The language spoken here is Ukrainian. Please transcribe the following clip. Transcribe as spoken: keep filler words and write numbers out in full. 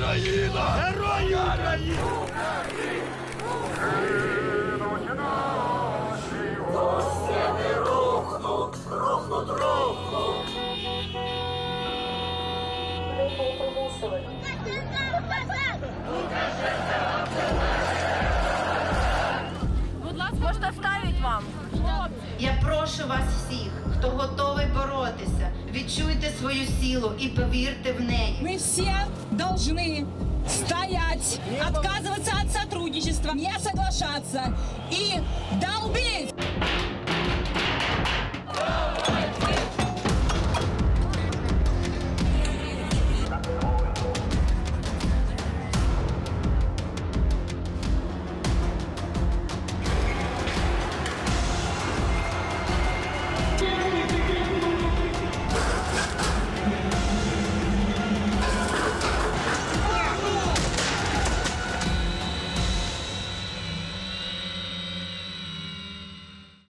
Україна! Герої України! Стіни рухнуть, рухнуть, рухнуть. Будь ласка, можна вставити вам? Я прошу вас всіх, хто готовий боротися, відчуйте свою силу і повірте в неї. Мы все должны стоять, отказываться от сотрудничества, не соглашаться и долбить!